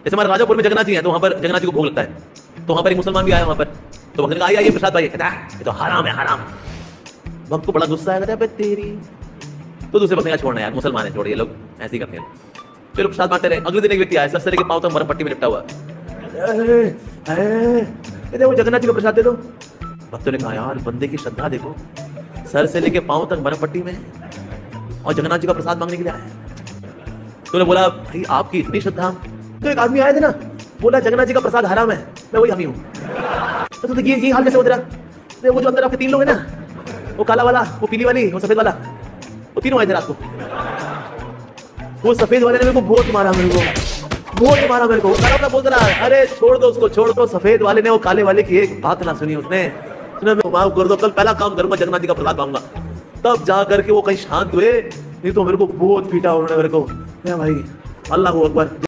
जैसे हमारे राजापुर में जगन्नाथ जी हैं, तो वहाँ पर जगन्नाथ जी को भोग लगता है, तो वहाँ पर एक मुसलमान भी आया वहाँ पर, तो भक्त ने कहा आइए प्रसाद भाई, कहता है ये तो हराम है हराम। भक्त को बड़ा गुस्सा आया, कहता है तेरी, तो दूसरे भक्त ने कहा छोड़ना यार, मुसलमान है, छोड़िए, लोग ऐसे ही करते हैं। चलो प्रसाद बांटते रहे। अगले दिन एक व्यक्ति आया, सर के पाँव तक मरम पट्टी में लिपटा हुआ, कहते वो जगन्नाथ जी को प्रसाद दे दो। भक्तों ने कहा यार बंदे की श्रद्धा देखो, सर से लेके पाँव तक मरम पट्टी में और जगन्नाथ जी का प्रसाद मांगने के लिए आया। तो बोला भाई आपकी इतनी श्रद्धा। तो एक आदमी आया थे ना, बोला जगन्नाथ जी का प्रसाद हराम है, मैं वही हामी हूँ। तो देखिए ये हाल कैसे हो रहा। वो जो अंदर आपके 3 लोग हैं ना, वो काला वाला, वो पीली वाली, वो सफेद वाला, वो तीनों आए थे रात को। वो सफेद वाले ने मेरे को बहुत मारा, मेरे को बहुत मारा, मेरे को काला वाला बोल रहा है अरे छोड़ दो उसको, छोड़ दो। सफेद वाले ने वो काले वाले की एक बात ना सुनी, उसने माफ कर दो, कल पहला काम करूंगा जगन्नाथ जी का प्रसाद मांगूंगा। तब जा करके वो कहीं शांत हुए, नहीं तो मेरे को बहुत पीटा उन्होंने मेरे को। भाई अल्लाह हू अकबर।